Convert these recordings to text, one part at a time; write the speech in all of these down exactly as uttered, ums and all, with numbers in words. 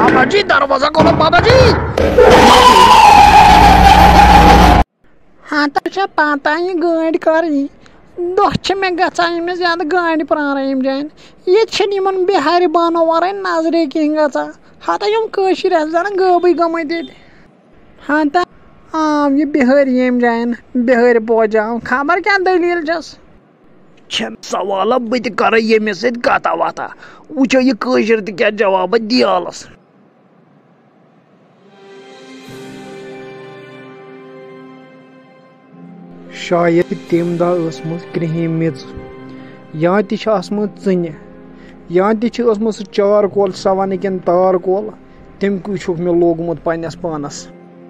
बाबा जी दरवाजा खोलो बाबा जी। हाँ तो पता ये गाड़ी कर दह मे गम ज्यादा गाड़ी प्रान यम जान ये बिहारी बानो वर नजरे कहें गा हता यम जन गबी गमत हाँ तो आम ये बिहारी यम जान बिहारी बोजाव खबर क्या दलील छस सवाल बह कर यमिस सत कथा वथा वो ये क्या जवाब दियालस। शायद तम दह कृहम मिज या तन या तम चार कोल सवन कन तार कोल तम कुछ मे लोगमुत पन्नस पानस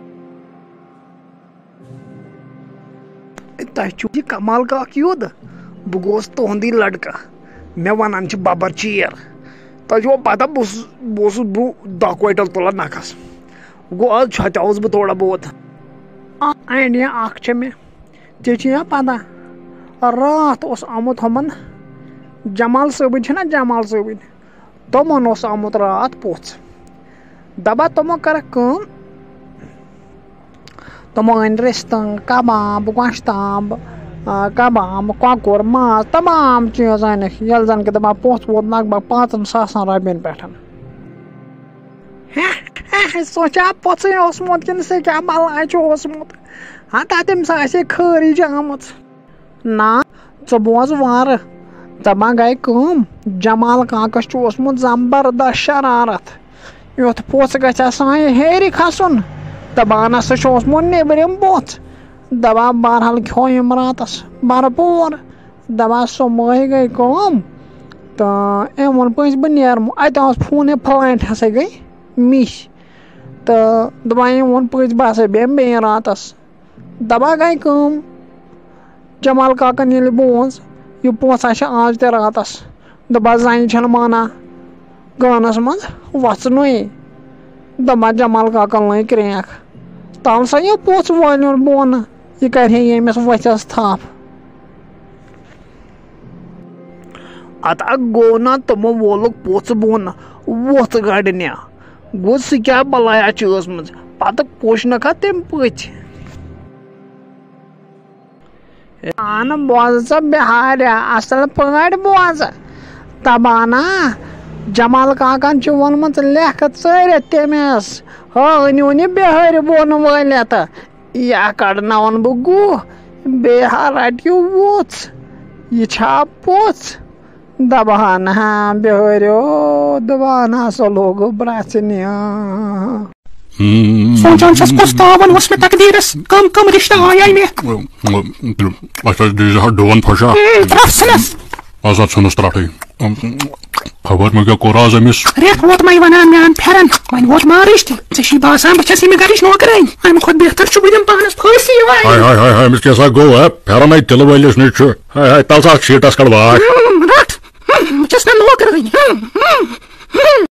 तुह कमाल कख योद बह गोस तुंदी लड़का मे वन बबर चीर तुह पता बह ब्रो दह क्विंटल तुलान नखस गो आज छचाउस बह थोड़ा बहुत आइडिया अख मे चे पता रात आमुत हमन जमाल सबन जमाल सबन तमन आमुत रात पोच दपा तमो कर तमो अन रिस्तन कबाब गोश्ताब कबाब कौर माज तमाम चीज अन ये जन कि दपा पोच वोत लगभग पाँचन सासन रपन पे सोचा पोचमुत कि क्या बलाय हाँ तम सा खरी आमुत ना च बोज वार दपा गई जमाल काकस जबरदस्त शरारत युथ पोच ग हेरी खसन दपान हसा नबरम पोच दपा बहरहाल खोम रातस भरपूर दपा सो मह गई तो अम वो पे बह नेरमो अत फोन फ्लाइट हसा गई मिस तो दपा अम वो पे बह हसा बेम बे रातस दपा गई जमाल काकन ये बोज यह पोचा आज ते रातस दपा जन माना गानस मज वचन दपा जमाल काकन लग क्रैक तल सा यह पोच वाल बोन यह कर यमिस वचस थप अत गो ना तमो वोल पोच बोन वोथ गड़ने गो सह क्या बलाया चीज मज पत पोश नखा तम पच आन बोज बिहार असल पे बोज तबाना जमाल काकन वोनमुत लेख चर तमिस हन बिहार बोन वलित यह कड़न बह गु बेहा रटो वोच यह पोच दपान हाँ बिहारो दपान हसा लोग ब्रचन सोचान कुछ तावन मे तकदीरस कम कम रिश्ता आया मे डोन फसा छुनस त्रट खबर मे क्या कोर आज अमिस रेत वोत मे वन मे फेरन वन वोत मारिश ती बासान बस गरिश नौकर अम खुद बेहतर बह पानस फांसी हाय हाय हाय अमिस क्या गो फेरन तिल वलिस नीच हाय हाय तल सा शीटस कड़ वाट रट नौकर